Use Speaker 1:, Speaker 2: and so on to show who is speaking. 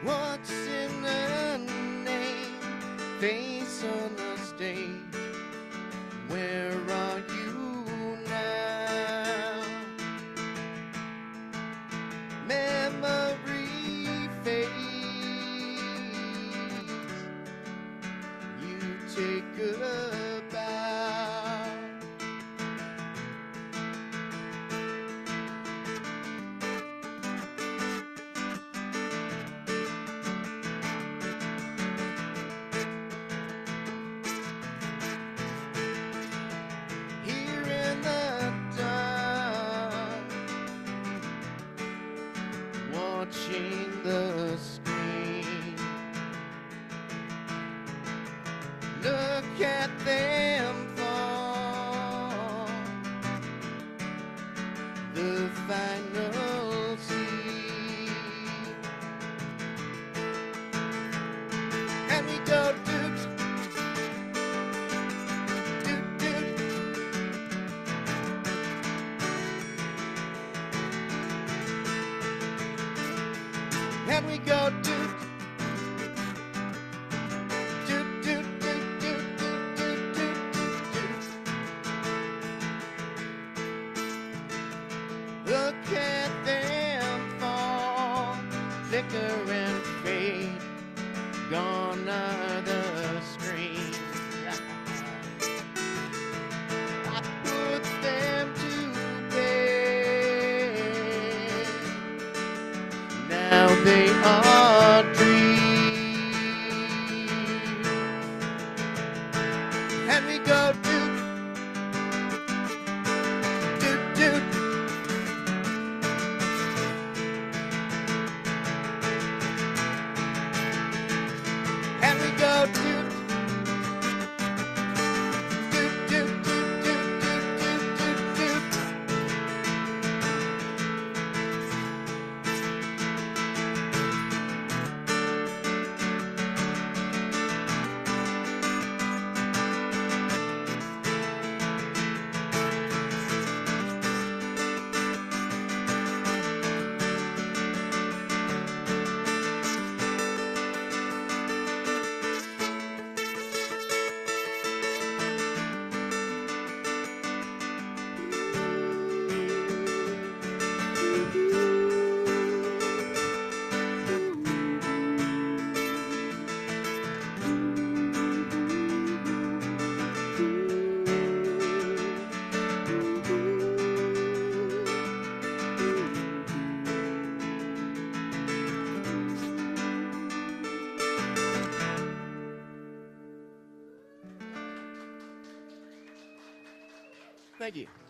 Speaker 1: What's in the name? Face on the stage. Where are you now? Memory fades. You take a bow. Here in the dark, watching the screen. Look at them fall. The final scene. And we go doot, doot, doot. And we go doot, doot, doot, doot, doot, doot, doot, doot, doot. Look at them fall, flicker and fade, gone are the screens. I put them to bed. Now they are dreams. And we go doot, doot, doot. And we go doot, doot, doot, doot, doot, doot, doot, doot, doot. Thank you.